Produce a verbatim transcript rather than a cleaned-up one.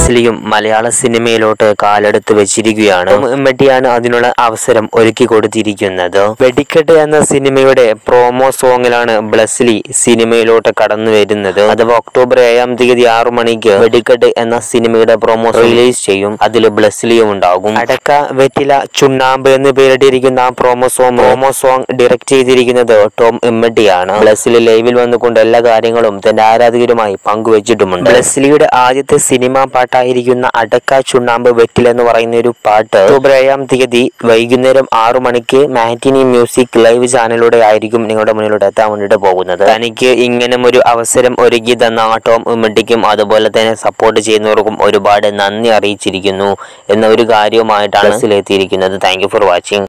ബ്ലെസ്ലിയും മലയാള സിനിമയിലോട്ട് കാലെടുത്ത് വെച്ചിരിക്കുകയാണ്. ടോം എംബട്ടിയാണ് അതിനുള്ള അവസരം ഒരുക്കി കൊടുത്തിരിക്കുന്നത്. വെടിക്കെട്ട് എന്ന സിനിമയുടെ പ്രോമോ സോങ്ങിലാണ് ബ്ലെസ്ലി സിനിമയിലോട്ട് കടന്നു വരുന്നത്. അഥവാ ഒക്ടോബർ ഏഴാം തീയതി ആറു മണിക്ക് വെടിക്കെട്ട് എന്ന സിനിമയുടെ പ്രോമോ റിലീസ് ചെയ്യും. അതിൽ ബ്ലെസ്ലിയും ഉണ്ടാകും. അടക്ക വെറ്റില ചുണ്ണാമ്പ് എന്ന് പേരിട്ടിരിക്കുന്ന ആ promo song promo song direct ചെയ്തിരിക്കുന്നത് ടോം എംബട്ടിയാണ്. ബ്ലെസ്ലി ലൈവിൽ വന്നുകൊണ്ട് എല്ലാ കാര്യങ്ങളും തന്റെ ആരാധകരുമായി പങ്കുവച്ചിട്ടുമുണ്ട്. ബ്ലെസ്ലിയുടെ ആദ്യത്തെ സിനിമാ പാട്ടായിരിക്കുന്ന അടക്ക ചുണ്ണാമ്പ് വെറ്റില എന്ന് പറയുന്ന ഒരു പാട്ട് ഒക്ടോബർ ഏഴാം തീയതി വൈകുന്നേരം ആറു മണിക്ക് മാറ്റിനി മ്യൂസിക് ലൈവ് ചാനലിലൂടെ ആയിരിക്കും നിങ്ങളുടെ മുന്നിലൂടെ എത്താൻ വേണ്ടിയിട്ട് പോകുന്നത്. തനിക്ക് ഇങ്ങനെ ഒരു അവസരം ഒരുക്കി തന്ന ടോം എംബട്ടിക്കും അതുപോലെ തന്നെ സപ്പോർട്ട് ചെയ്യുന്നവർക്കും ഒരുപാട് നന്ദി അറിയിച്ചിരിക്കുന്നു എന്ന ഒരു കാര്യവുമായിട്ടാണ് എത്തിയിരിക്കുന്നത്. Thank you for watching.